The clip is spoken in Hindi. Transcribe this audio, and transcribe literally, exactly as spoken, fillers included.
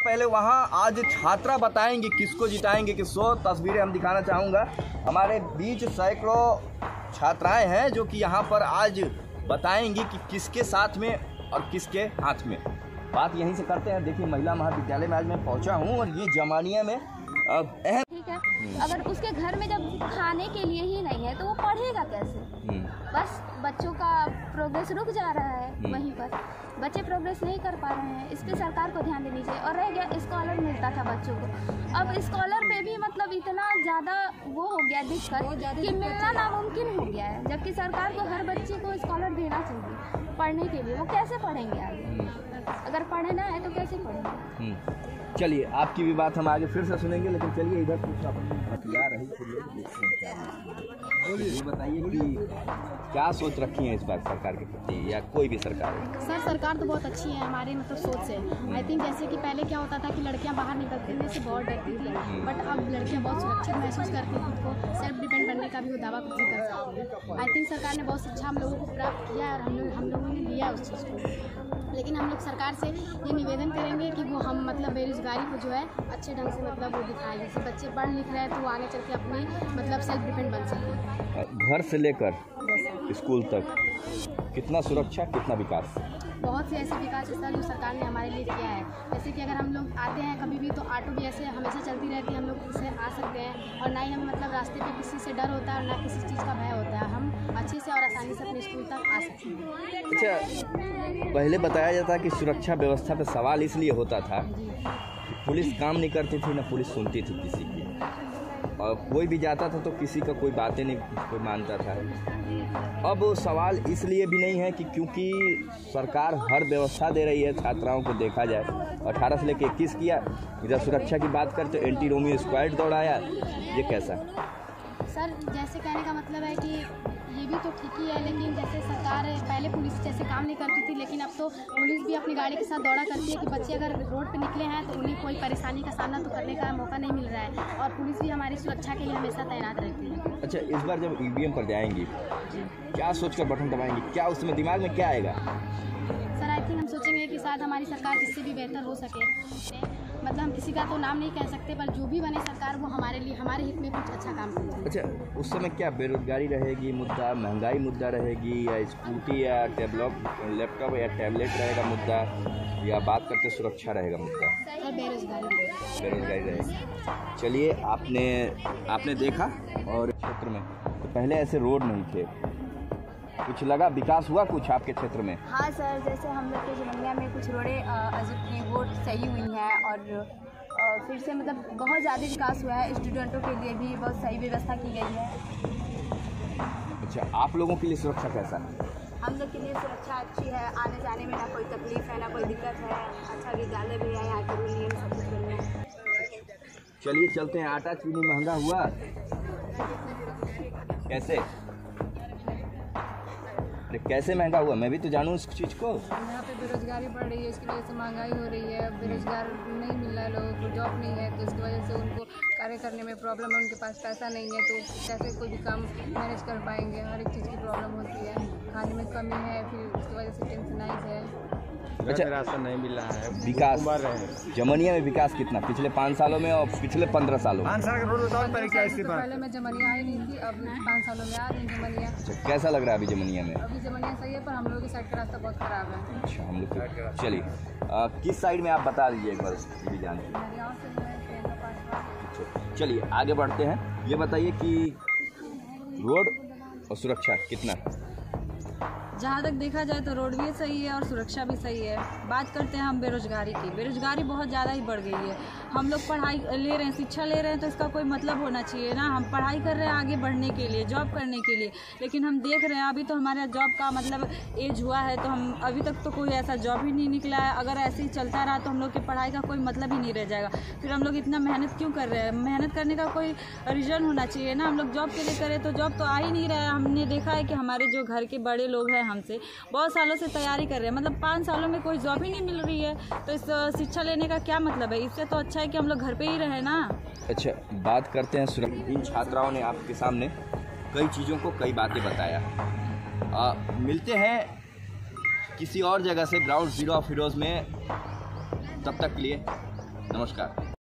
पहले वहाँ आज छात्रा बताएंगे किसको जिताएंगे किसको। तस्वीरें हम दिखाना चाहूँगा। हमारे बीच सैकड़ों छात्राएं हैं जो कि यहाँ पर आज बताएंगी कि किसके साथ में और किसके हाथ में। बात यहीं से करते हैं। देखिए, महिला महाविद्यालय में आज मैं पहुँचा हूँ और ये जमानिया में अब अहम ठीक है, अगर उसके घर में जब खाने के लिए ही नहीं है तो वो पढ़ेगा कैसे? बस बच्चों का प्रोग्रेस रुक जा रहा है, वहीं पर बच्चे प्रोग्रेस नहीं कर पा रहे हैं। इस पे सरकार को ध्यान देनी चाहिए। और रह गया स्कॉलर मिलता था बच्चों को, अब स्कॉलर पे भी मतलब इतना ज़्यादा वो हो गया दिक्कत कि मिलना नामुमकिन हो गया है, जबकि सरकार को हर बच्चे को स्कॉलर देना चाहिए पढ़ने के लिए। वो कैसे पढ़ेंगे आगे? अगर पढ़ना है तो कैसे पढ़ेंगे? चलिए, आपकी भी बात हम आगे फिर से सुनेंगे, लेकिन चलिए इधर कुछ हथियार रही ये बताइए कि क्या सोच रखी है इस बार सरकार के प्रति, या कोई भी सरकार है? सर, सरकार तो बहुत अच्छी है हमारे मतलब सोच से। आई थिंक जैसे कि पहले क्या होता था कि लड़कियां बाहर निकलने से बहुत डरती थी, बट अब लड़कियां बहुत सुरक्षित महसूस करती खुद को, सेल्फ डिपेंड बनने का भी वो दावा खुद से कर सकती है। आई थिंक सरकार ने बहुत शिक्षा हम लोगों को प्राप्त किया और हम लोग हम लोगों ने लिया उस चीज़ को। लेकिन हम लोग सरकार से ये निवेदन करेंगे कि वो हम मतलब बेरोजगारी को जो है अच्छे ढंग से मतलब वो दिखाएं। जैसे बच्चे पढ़ लिख रहे हैं तो वो आगे चल के अपने मतलब सेल्फ डिपेंड बन सकें। घर से लेकर स्कूल तक कितना सुरक्षा, कितना विकास? बहुत से ऐसे विकास सर जो सरकार ने हमारे लिए किया है। जैसे कि अगर हम लोग आते हैं कभी भी तो ऑटो भी ऐसे हमेशा चलती रहती है, हम लोग उससे आ सकते हैं और ना ही हमें मतलब रास्ते पे किसी से डर होता है और ना किसी चीज़ का भय होता है। हम अच्छे से और आसानी से अपने स्कूल तक आ सकते हैं। अच्छा, पहले बताया जाता कि सुरक्षा व्यवस्था पे सवाल इसलिए होता था कि पुलिस काम नहीं करती थी, ना पुलिस सुनती थी किसी की, और कोई भी जाता था तो किसी का कोई बातें नहीं कोई मानता था। अब सवाल इसलिए भी नहीं है कि क्योंकि सरकार हर व्यवस्था दे रही है छात्राओं को। देखा जाए अठारह से लेकर इक्कीस किया, इधर सुरक्षा की बात करते एंटी रोमियो स्क्वाड दौड़ाया, ये कैसा? सर, जैसे कहने का मतलब है कि ये भी तो ठीक ही है, लेकिन जैसे सरकार पहले पुलिस जैसे काम नहीं करती थी, लेकिन अब तो पुलिस भी अपनी गाड़ी के साथ दौड़ा करती है कि बच्चे अगर रोड पे निकले हैं तो उन्हें कोई परेशानी का सामना तो करने का मौका नहीं मिल रहा है, और पुलिस भी हमारी सुरक्षा के लिए हमेशा तैनात रहती है। अच्छा, इस बार जब ईवीएम पर जाएंगी क्या सोचकर बटन दबाएंगी, क्या उसमें दिमाग में क्या आएगा? सर, आई थिंक हम सोचेंगे कि शायद हमारी सरकार इससे भी बेहतर हो सके। मतलब हम किसी का तो नाम नहीं कह सकते, पर जो भी बने सरकार वो हमारे लिए हमारे हित में कुछ अच्छा काम करे। अच्छा, उस समय क्या बेरोजगारी रहेगी मुद्दा, महंगाई मुद्दा रहेगी, या स्कूटी या टैबलेट लैपटॉप या टैबलेट रहेगा मुद्दा, या बात करते सुरक्षा रहेगा मुद्दा? सर, बेरोजगारी बेरोजगारी रहेगी। चलिए, आपने आपने देखा और क्षेत्र में तो पहले ऐसे रोड नहीं थे, कुछ लगा विकास हुआ कुछ आपके क्षेत्र में? हाँ सर, जैसे हम लोग के जमनिया में कुछ रोडें की वो सही हुई हैं और आ, फिर से मतलब बहुत ज़्यादा विकास हुआ है। स्टूडेंटों के लिए भी बहुत सही व्यवस्था की गई है। अच्छा, आप लोगों के लिए सुरक्षा कैसा है? हम लोग के लिए सुरक्षा अच्छी है, आने जाने में ना कोई तकलीफ है ना कोई दिक्कत है। अच्छा विद्यालय भी है, यहाँ के रूल नियम सब कुछ बढ़िया है। चलिए चलते हैं। आटा चीनी महंगा हुआ कैसे? कैसे महंगा हुआ, मैं भी तो जानूँ इस चीज़ को। यहाँ पे बेरोजगारी बढ़ रही है, इसकी वजह से महंगाई हो रही है। बेरोजगार नहीं मिल रहा है, लोगों को जॉब नहीं है, तो इसकी वजह से उनको कार्य करने में प्रॉब्लम है। उनके पास पैसा नहीं है तो कैसे कोई भी काम मैनेज कर पाएंगे। हर एक चीज़ की प्रॉब्लम होती है, खाने में कमी है, फिर उसकी वजह से टेंशनाइज है। अच्छा, राशन नहीं मिल रहा है। विकास जमनिया में विकास कितना पिछले पाँच सालों में और पिछले पंद्रह सालों में? पाँच साल का रोड बताओ पहले क्या इसके बाद? पहले मैं जमनिया आई नहीं थी, अब पाँच सालों में आ रही जमनिया। अच्छा, कैसा लग रहा है अभी जमनिया में? अभी जमनिया सही है, पर हम लोग की साइड का रास्ता बहुत खराब है। अच्छा, हम लोग चलिए किस साइड में आप बता दीजिए एक बार, भी जानते हैं। चलिए आगे बढ़ते हैं। ये बताइए कि रोड और सुरक्षा कितना? जहाँ तक देखा जाए तो रोड भी सही है और सुरक्षा भी सही है। बात करते हैं हम बेरोजगारी की। बेरोजगारी बहुत ज़्यादा ही बढ़ गई है। हम लोग पढ़ाई ले रहे हैं, शिक्षा ले रहे हैं, तो इसका कोई मतलब होना चाहिए ना। हम पढ़ाई कर रहे हैं आगे बढ़ने के लिए, जॉब करने के लिए, लेकिन हम देख रहे हैं अभी तो हमारा जॉब का मतलब एज हुआ है, तो हम अभी तक तो कोई ऐसा जॉब ही नहीं निकला है। अगर ऐसे ही चलता रहा तो हम लोग की पढ़ाई का कोई मतलब ही नहीं रह जाएगा। फिर हम लोग इतना मेहनत क्यों कर रहे हैं? मेहनत करने का कोई रीज़न होना चाहिए ना। हम लोग जॉब के लिए करें तो जॉब तो आ ही नहीं रहा है। हमने देखा है कि हमारे जो घर के बड़े लोग हैं हमसे बहुत सालों से तैयारी कर रहे हैं, मतलब पाँच सालों में कोई जॉब ही नहीं मिल रही है, तो इस शिक्षा लेने का क्या मतलब है? इससे तो अच्छा है कि हम लोग घर पे ही रहे ना। अच्छा, बात करते हैं सुरक्षा। इन छात्राओं ने आपके सामने कई चीज़ों को कई बातें बताया। आ, मिलते हैं किसी और जगह से, ग्राउंड जीरो ऑफ हीरोज़ में। तब तक के लिए नमस्कार।